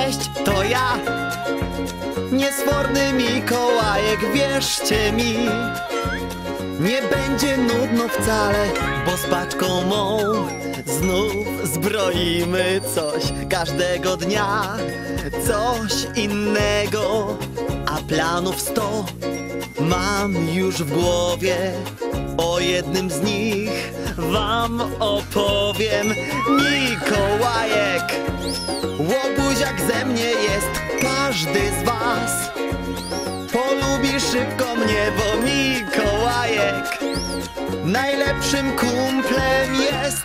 Cześć, to ja, niesforny Mikołajek, wierzcie mi. Nie będzie nudno wcale, bo z paczką mą znów zbroimy coś każdego dnia. Coś innego, a planów 100 mam już w głowie. O jednym z nich wam opowiem. Mikołajek, łobuziak ze mnie jest każdy z was. Polubi szybko mnie, bo Mikołajek najlepszym kumplem jest.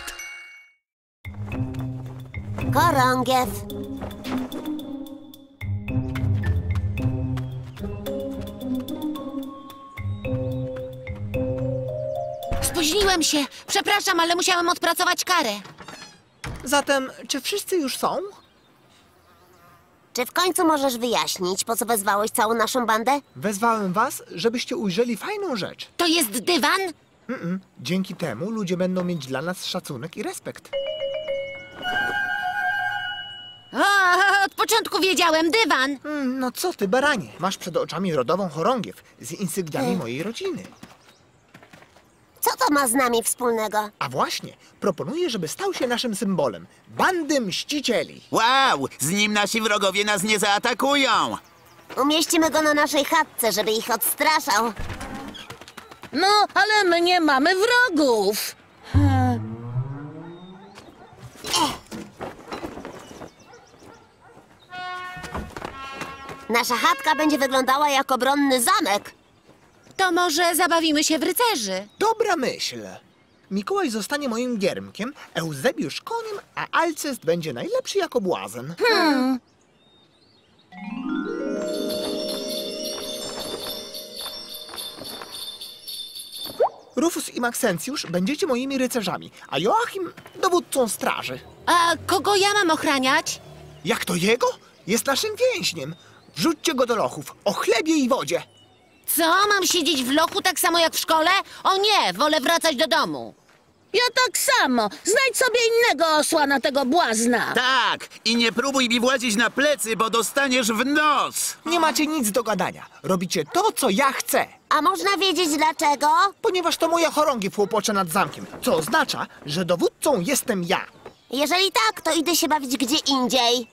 Chorągiew. Spóźniłem się. Przepraszam, ale musiałem odpracować karę. Zatem, czy wszyscy już są? Czy w końcu możesz wyjaśnić, po co wezwałeś całą naszą bandę? Wezwałem was, żebyście ujrzeli fajną rzecz. To jest dywan? Dzięki temu ludzie będą mieć dla nas szacunek i respekt. O, od początku wiedziałem, dywan. No co ty, baranie? Masz przed oczami rodową chorągiew z insygniami mojej rodziny. Co to ma z nami wspólnego? A właśnie, proponuję, żeby stał się naszym symbolem. Bandy mścicieli. Wow! Z nim nasi wrogowie nas nie zaatakują! Umieścimy go na naszej chatce, żeby ich odstraszał. No, ale my nie mamy wrogów. Nasza chatka będzie wyglądała jak obronny zamek. To może zabawimy się w rycerzy. Dobra myśl. Mikołaj zostanie moim giermkiem, Eusebiusz koniem, a Alcest będzie najlepszy jako błazen. Rufus i Maksencjusz będziecie moimi rycerzami, a Joachim dowódcą straży. A kogo ja mam ochraniać? Jak to jego? Jest naszym więźniem. Wrzućcie go do lochów, o chlebie i wodzie. Co, mam siedzieć w lochu tak samo jak w szkole? O nie, wolę wracać do domu. Ja tak samo. Znajdź sobie innego osła na tego błazna. Tak! I nie próbuj mi włazić na plecy, bo dostaniesz w nos! Nie macie nic do gadania. Robicie to, co ja chcę. A można wiedzieć dlaczego? Ponieważ to moja chorągiew łopocze nad zamkiem, co oznacza, że dowódcą jestem ja. Jeżeli tak, to idę się bawić gdzie indziej.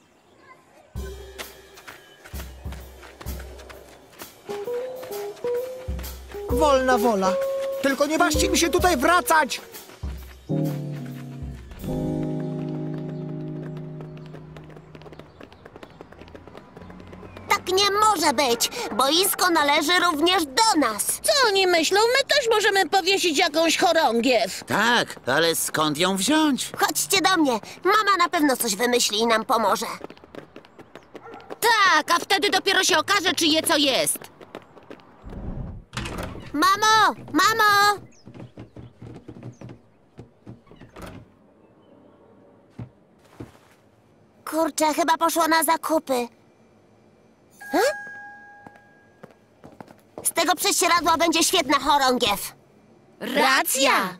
Wolna wola. Tylko nie ważcie mi się tutaj wracać! Tak nie może być. Boisko należy również do nas. Co oni myślą? My też możemy powiesić jakąś chorągiew. Tak, ale skąd ją wziąć? Chodźcie do mnie. Mama na pewno coś wymyśli i nam pomoże. Tak, a wtedy dopiero się okaże, czyje co jest. Mamo! Mamo! Kurczę, chyba poszła na zakupy. Z tego prześcieradła będzie świetna chorągiew. Racja!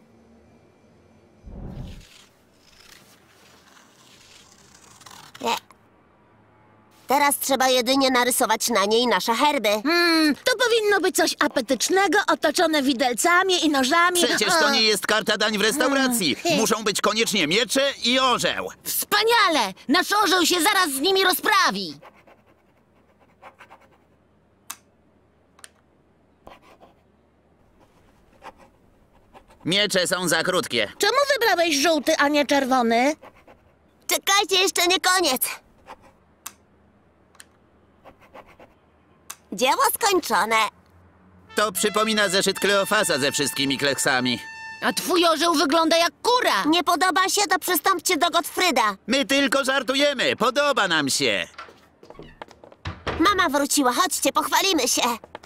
Nie. Teraz trzeba jedynie narysować na niej nasze herby. To powinno być coś apetycznego, otoczone widelcami i nożami. Przecież to nie jest karta dań w restauracji. Muszą być koniecznie miecze i orzeł. Wspaniale! Nasz orzeł się zaraz z nimi rozprawi. Miecze są za krótkie. Czemu wybrałeś żółty, a nie czerwony? Czekajcie, jeszcze nie koniec. Dzieło skończone. To przypomina zeszyt Kleofasa ze wszystkimi kleksami. A twój orzeł wygląda jak kura. Nie podoba się, to przystąpcie do Gottfrieda. My tylko żartujemy, podoba nam się. Mama wróciła, chodźcie, pochwalimy się.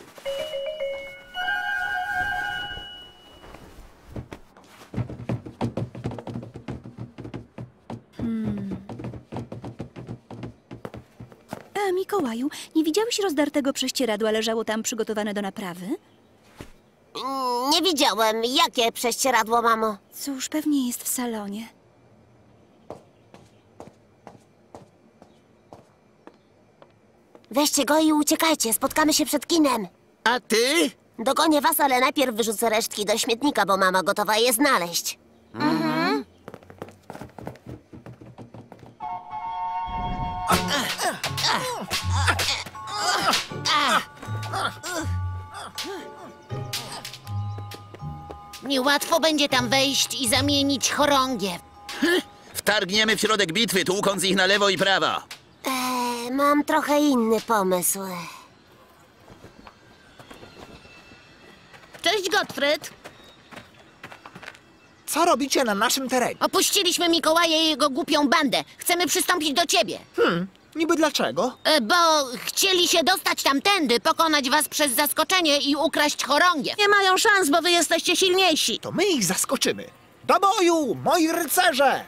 Mikołaju, nie widziałeś rozdartego prześcieradła? Leżało tam przygotowane do naprawy? Nie widziałem. Jakie prześcieradło, mamo? Cóż, pewnie jest w salonie. Weźcie go i uciekajcie, spotkamy się przed kinem. A ty? Dogonię was, ale najpierw wyrzucę resztki do śmietnika, bo mama gotowa je znaleźć. Niełatwo będzie tam wejść i zamienić chorągiew. Wtargniemy w środek bitwy, tłukąc ich na lewo i prawo. Mam trochę inny pomysł. Cześć, Gottfried. Co robicie na naszym terenie? Opuściliśmy Mikołaja i jego głupią bandę. Chcemy przystąpić do ciebie. Niby dlaczego? Bo chcieli się dostać tamtędy, pokonać was przez zaskoczenie i ukraść chorągiew. Nie mają szans, bo wy jesteście silniejsi. To my ich zaskoczymy. Do boju, moi rycerze!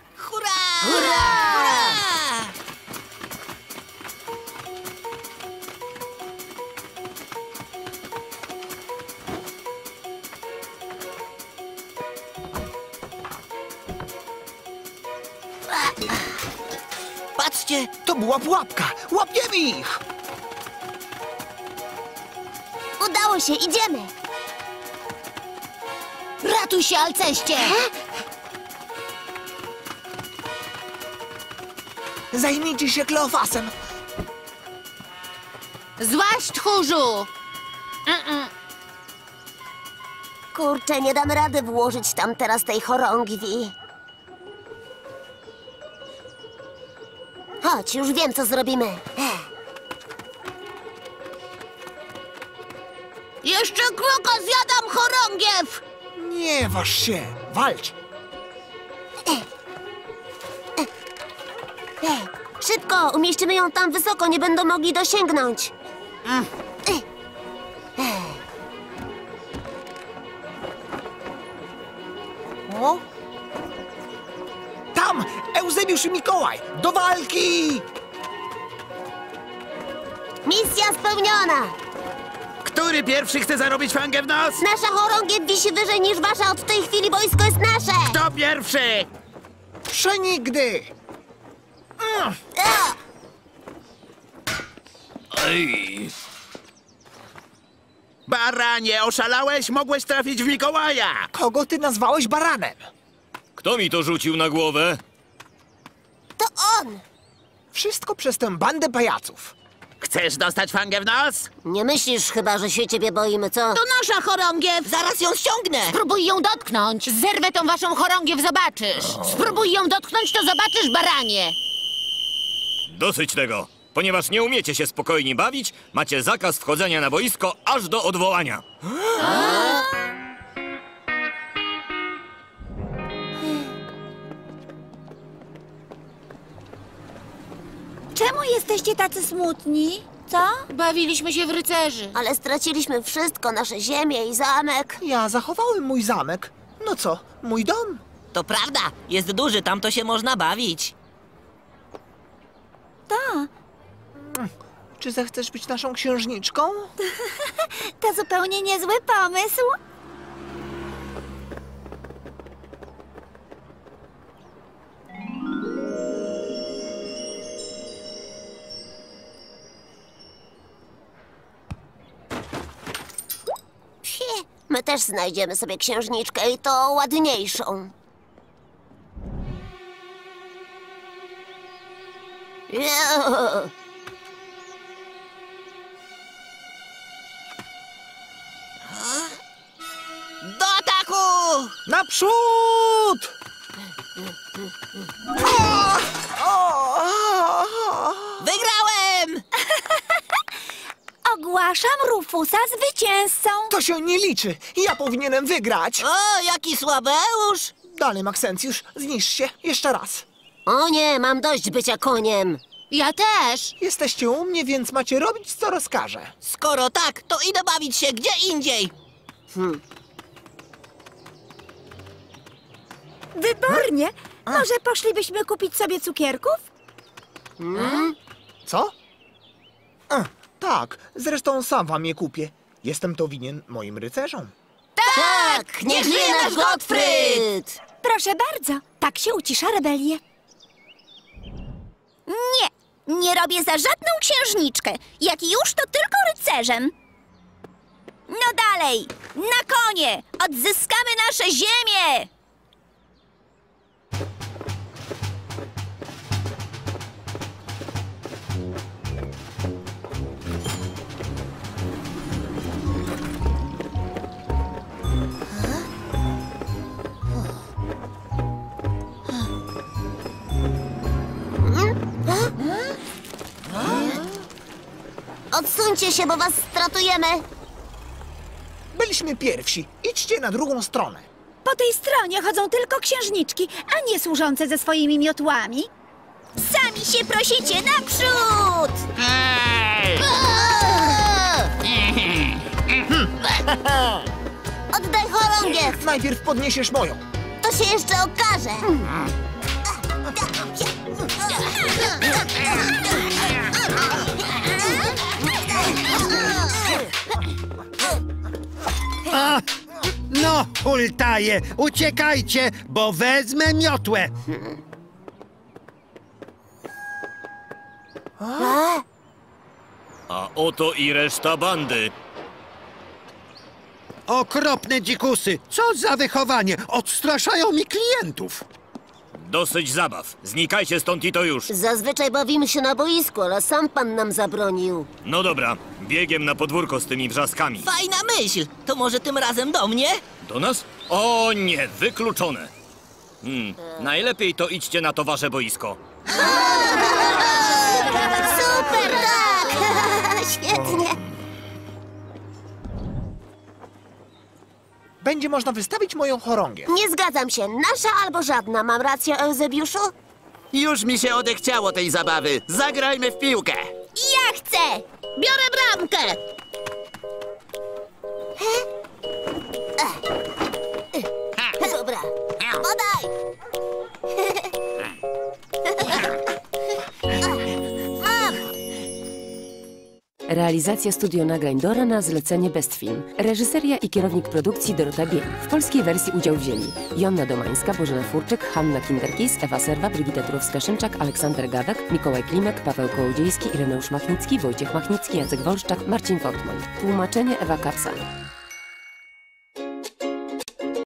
Patrzcie! To była pułapka! Łapiemy ich! Udało się, idziemy! Ratuj się, Alceście! Zajmijcie się Kleofasem! Złaź, tchórzu! Kurczę, nie dam rady włożyć tam teraz tej chorągwi. Chodź, już wiem, co zrobimy. Jeszcze kroka zjadam chorągiew! Nie waż się! Walcz! Szybko, umieścimy ją tam wysoko, nie będą mogli dosięgnąć. O? Tam! Eusebiusz i Mikołaj! Do walki! Misja spełniona! Który pierwszy chce zarobić fangę w nos? Nasza chorągiew wisi wyżej niż wasza, od tej chwili wojsko jest nasze! Kto pierwszy? Przenigdy! Baranie, oszalałeś? Mogłeś trafić w Mikołaja! Kogo ty nazwałeś baranem? Kto mi to rzucił na głowę? To on! Wszystko przez tę bandę pajaców. Chcesz dostać fangę w nos? Nie myślisz chyba, że się ciebie boimy, co? To nasza chorągiew! Zaraz ją ściągnę! Spróbuj ją dotknąć! Zerwę tą waszą chorągiew, zobaczysz! Spróbuj ją dotknąć, to zobaczysz, baranie! Dosyć tego. Ponieważ nie umiecie się spokojnie bawić, macie zakaz wchodzenia na boisko aż do odwołania. Czemu jesteście tacy smutni? Co? Bawiliśmy się w rycerzy. Ale straciliśmy wszystko, nasze ziemię i zamek. Ja zachowałem mój zamek. No co, mój dom? To prawda, jest duży, tam to się można bawić. To. Czy zechcesz być naszą księżniczką? To zupełnie niezły pomysł. My też znajdziemy sobie księżniczkę i to ładniejszą. Joo. Do ataku! Naprzód! Wygrałem! Ogłaszam Rufusa zwycięzcą. To się nie liczy. Ja powinienem wygrać. O, jaki słabeusz! Dalej, Maksencjusz, zniszcz się. Jeszcze raz. O nie, mam dość bycia koniem. Ja też! Jesteście u mnie, więc macie robić, co rozkażę. Skoro tak, to idę bawić się gdzie indziej. Wybornie. Może poszlibyśmy kupić sobie cukierków? Co? Tak, zresztą sam wam je kupię. Jestem to winien moim rycerzom. Tak, niech żyje nasz Gottfried! Proszę bardzo. Tak się ucisza rebelię. Nie, Nie robię za żadną księżniczkę. Jak już, to tylko rycerzem. No dalej, na konie! Odzyskamy nasze ziemię! Odsuńcie się, bo was stratujemy. Byliśmy pierwsi. Idźcie na drugą stronę. Po tej stronie chodzą tylko księżniczki, a nie służące ze swoimi miotłami. Sami się prosicie naprzód! Oddaj chorągiew. Najpierw podniesiesz moją. To się jeszcze okaże. No, hultaje, uciekajcie, bo wezmę miotłę. A oto i reszta bandy. Okropne dzikusy, co za wychowanie, odstraszają mi klientów. Dosyć zabaw. Znikajcie stąd i to już. Zazwyczaj bawimy się na boisku, ale sam pan nam zabronił. No dobra, biegiem na podwórko z tymi wrzaskami. Fajna myśl. To może tym razem do mnie? Do nas? O nie, wykluczone. Najlepiej to idźcie na to wasze boisko. Super, tak! Świetnie. Będzie można wystawić moją chorągiew. Nie zgadzam się. Nasza albo żadna. Mam rację, Eusebiuszu? Już mi się odechciało tej zabawy. Zagrajmy w piłkę. Ja chcę! Biorę bramkę. Dobra. Podaj! Realizacja studio nagrań Dora na zlecenie Best Film. Reżyseria i kierownik produkcji Dorota Biel. W polskiej wersji udział wzięli Jonna Domańska, Bożena Furczyk, Hanna Kinderkis, Ewa Serwa, Brigita Turowska-Szymczak, Aleksander Gadek, Mikołaj Klimek, Paweł Kołodziejski, Ireneusz Machnicki, Wojciech Machnicki, Jacek Wolszczak, Marcin Fortman. Tłumaczenie Ewa Kapsal.